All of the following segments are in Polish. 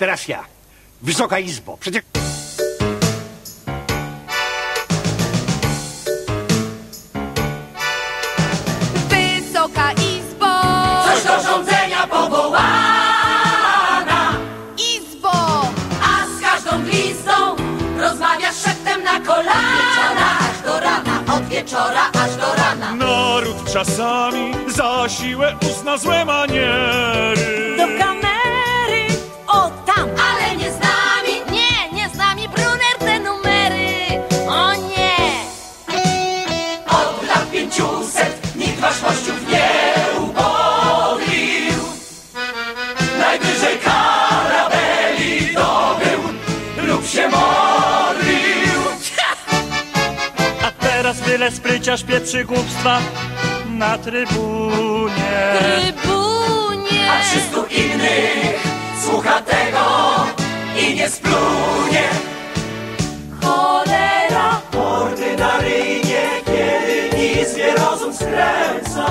Teraz ja. Wysoka Izbo, przecież... Wysoka Izbo! Coś do rządzenia powołana! Izbo! A z każdą glistą rozmawiasz szeptem na kolana. Aż do rana, od wieczora aż do rana. Naród czasami za siłę uzna złe maniery. Do kamery, o tam! Ale nie z nami! Nie, nie z nami, Brunner, te numery! O nie! Od lat 500 nikt ważnościów nie uboglił. Najwyżej karabeli dobył lub się modlił. A teraz byle spryciarz pieprzy głupstwa na trybunie. Trybunie! A 300 innych słucha tego i nie splunie. Cholera! Ordynaryjnie, kiedy nic nie rozum skręca.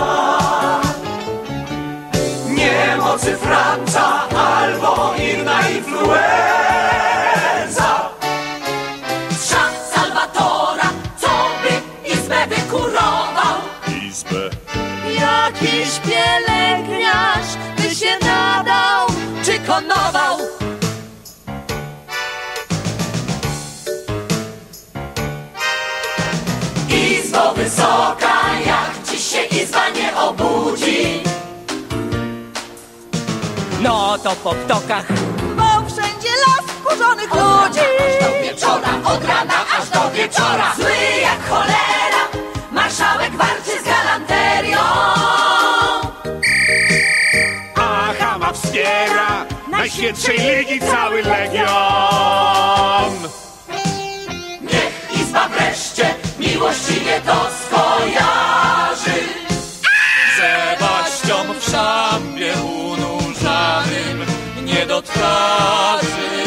Niemocy Franca albo inna influenza. Strzał Salwatora, co by Izbę wykurował. Izbę. Jakiś pielęgniarz by się nadał, czy konował. Izbo wysoka, jak dziś się Izba nie obudzi. No to po ptokach. Bo wszędzie las wkurzonych ludzi. Aż do wieczora, od rana aż do wieczora. Zły jak cholera, marszałek walczy z galanterią. A Chama wspiera Najświętszej Ligi cały legion. Niech Izba wreszcie miłościwie to skojarzy. Sebastian w szambie unurzanym nie do twarzy.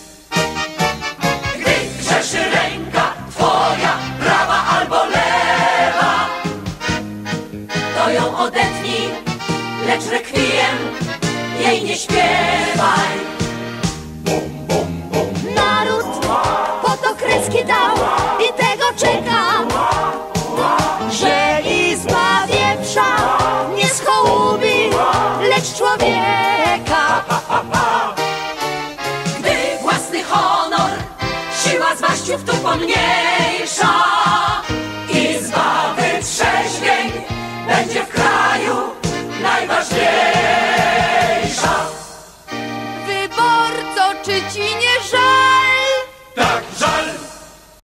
Gdy grzeszy ręka twoja, prawa albo lewa, to ją odetnij, lecz rekwiem jej nie śpiewaj. Naród po to kreski dał i tego czekam, że Izba wieprza nie schołubi, lecz człowieka. Gdy własny honor siła z waściów tu pomniejsza, Izba wytrzeźwień będzie w kraju najważniejsza. Wyborco, czy ci nie